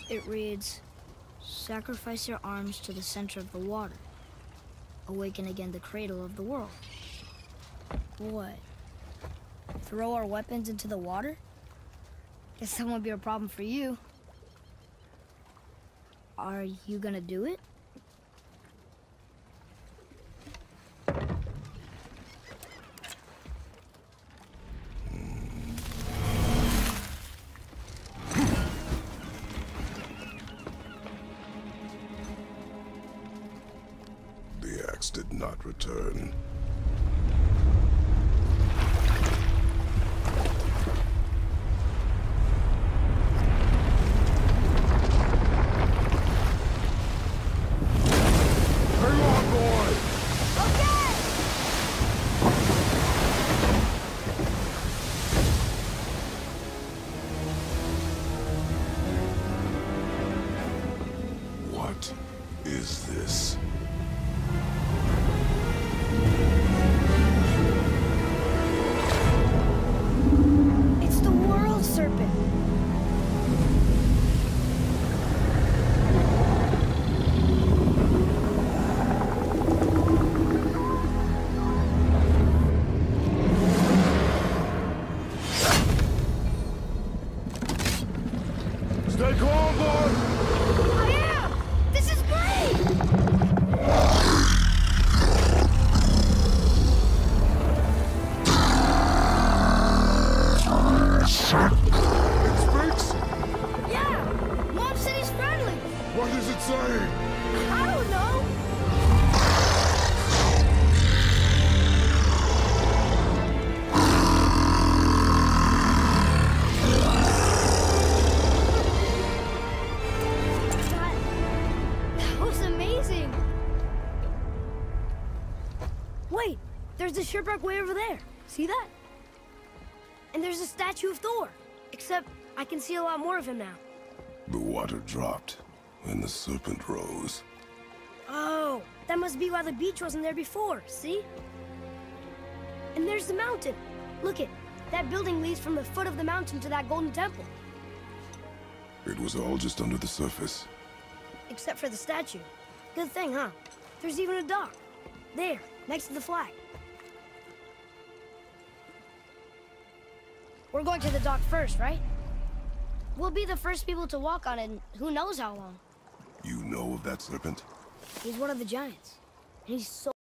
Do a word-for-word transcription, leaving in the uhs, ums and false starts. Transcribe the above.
It reads, sacrifice your arms to the center of the water. Awaken again the cradle of the world. What? Throw our weapons into the water? Guess that won't be a problem for you. Are you gonna do it? The axe did not return. What is this? It's the world serpent. Stay calm, boy! I am! This is great! It speaks? Yeah! Mom said he's friendly! What does it say? I don't know! That, that was amazing! Wait! There's the shipwreck way over there. See that? And there's a statue of Thor. Except I can see a lot more of him now. The water dropped, and the serpent rose. Oh, that must be why the beach wasn't there before, see? And there's the mountain. Look it, that building leads from the foot of the mountain to that golden temple. It was all just under the surface. Except for the statue. Good thing, huh? There's even a dock. There, next to the flag. We're going to the dock first, right? We'll be the first people to walk on it in who knows how long. You know of that serpent? He's one of the giants. And he's so